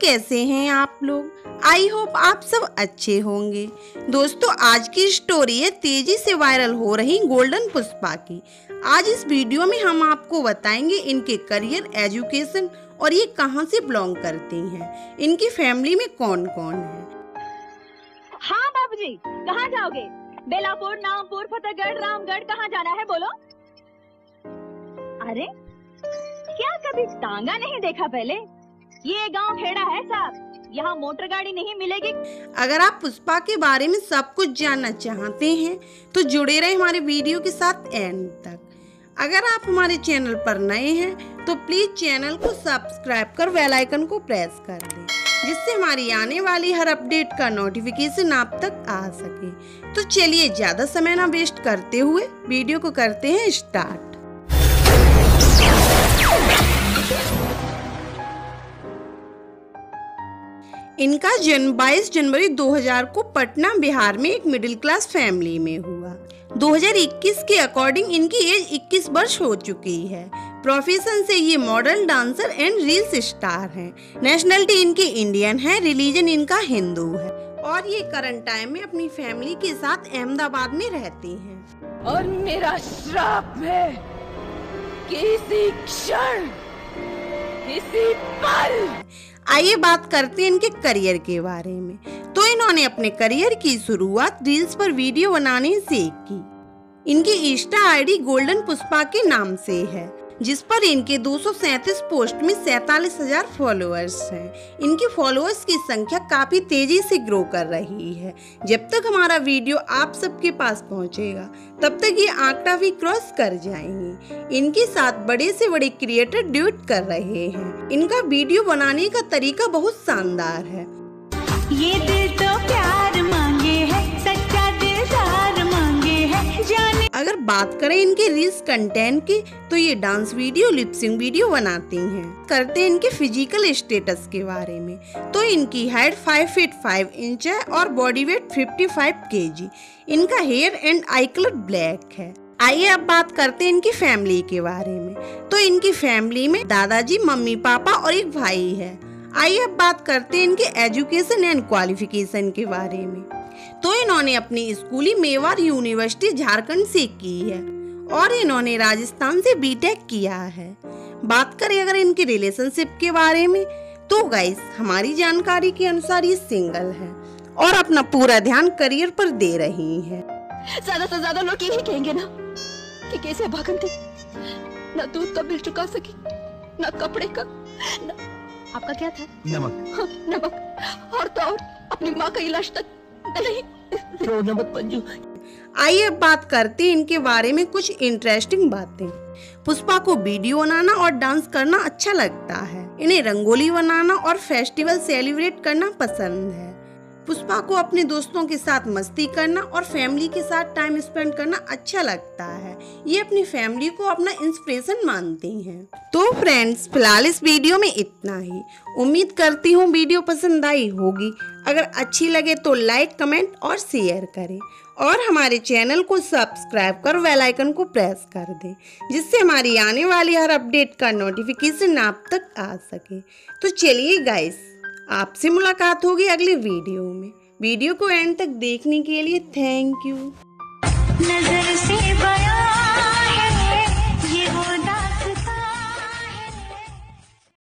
कैसे हैं आप लोग। आई होप आप सब अच्छे होंगे। दोस्तों आज की स्टोरी है तेजी से वायरल हो रही गोल्डन पुष्पा की। आज इस वीडियो में हम आपको बताएंगे इनके करियर, एजुकेशन और ये कहां से बिलोंग करती हैं, इनकी फैमिली में कौन कौन है। हाँ बाबूजी, कहाँ जाओगे? बेलापुर, नामपुर, फतेहगढ़, रामगढ़, कहाँ जाना है बोलो? अरे क्या कभी टांगा नहीं देखा पहले? ये गांव खेड़ा है साहब, यहाँ मोटर गाड़ी नहीं मिलेगी। अगर आप पुष्पा के बारे में सब कुछ जानना चाहते हैं तो जुड़े रहे हमारे वीडियो के साथ एंड तक। अगर आप हमारे चैनल पर नए हैं तो प्लीज चैनल को सब्सक्राइब कर बेल आइकन को प्रेस कर दें, जिससे हमारी आने वाली हर अपडेट का नोटिफिकेशन आप तक आ सके। तो चलिए ज्यादा समय ना वेस्ट करते हुए वीडियो को करते हैं स्टार्ट। इनका जन्म 22 जनवरी 2000 को पटना बिहार में एक मिडिल क्लास फैमिली में हुआ। 2021 के अकॉर्डिंग इनकी एज 21 वर्ष हो चुकी है। प्रोफेशन से ये model, dancer and reels star हैं। नेशनलिटी इनकी इंडियन है, रिलीजन इनका हिंदू है और ये करंट टाइम में अपनी फैमिली के साथ अहमदाबाद में रहती हैं। और मेरा श्राप है कि इसी क्षण, इसी पल। आइए बात करते हैं इनके करियर के बारे में। तो इन्होंने अपने करियर की शुरुआत रील्स पर वीडियो बनाने से की। इनकी इंस्टा आईडी गोल्डन पुष्पा के नाम से है, जिस पर इनके 237 पोस्ट में 47,000 फॉलोअर्स हैं। इनके फॉलोअर्स की संख्या काफी तेजी से ग्रो कर रही है। जब तक हमारा वीडियो आप सबके पास पहुंचेगा तब तक ये आंकड़ा भी क्रॉस कर जाएंगे। इनके साथ बड़े से बड़े क्रिएटर ड्यूट कर रहे हैं। इनका वीडियो बनाने का तरीका बहुत शानदार है। ये दिल तो प्यार मांगे है, सच्चा दिलदार मांगे है जाने। अगर बात करें इनके रील्स कंटेंट की तो ये डांस वीडियो, लिपसिंग वीडियो बनाती हैं। करते हैं इनके फिजिकल स्टेटस के बारे में। तो इनकी हाइट 5 फीट 5 इंच है और बॉडी वेट 55 kg। इनका hair and eye colour black है। आइए अब बात करते हैं इनकी फैमिली के बारे में। तो इनकी फैमिली में दादाजी, मम्मी, पापा और एक भाई है। आइए अब बात करते हैं इनके एजुकेशन एंड क्वालिफिकेशन के बारे में। तो इन्होंने अपनी स्कूलिंग मेवाड़ यूनिवर्सिटी झारखंड से की है और इन्होंने राजस्थान से बीटेक किया है। बात करें अगर इनके रिलेशनशिप के बारे में तो गाइस हमारी जानकारी के अनुसार ये सिंगल है और अपना पूरा ध्यान करियर पर दे रही है। ज्यादा से ज्यादा लोग यही कहेंगे ना कि कैसे भागन थी, न दूध का बिल चुका सकी, न कपड़े का, न... आपका क्या था? नमक। हाँ, नमक। और तो और अपनी माँ का इलाज तक नहीं। नमक मंजू। आइए अब बात करते हैं इनके बारे में कुछ इंटरेस्टिंग बातें। पुष्पा को वीडियो बनाना और डांस करना अच्छा लगता है। इन्हें रंगोली बनाना और फेस्टिवल सेलिब्रेट करना पसंद है। पुष्पा को अपने दोस्तों के साथ मस्ती करना और फैमिली के साथ टाइम स्पेंड करना अच्छा लगता है। ये अपनी फैमिली को अपना इंस्पिरेशन मानती हैं। तो फ्रेंड्स फिलहाल इस वीडियो में इतना ही। उम्मीद करती हूँ वीडियो पसंद आई होगी। अगर अच्छी लगे तो लाइक, कमेंट और शेयर करें और हमारे चैनल को सब्सक्राइब कर बेल आइकन को प्रेस कर दें, जिससे हमारी आने वाली हर अपडेट का नोटिफिकेशन आप तक आ सके। तो चलिए गाइस, आपसे मुलाकात होगी अगले वीडियो में। वीडियो को एंड तक देखने के लिए थैंक यू।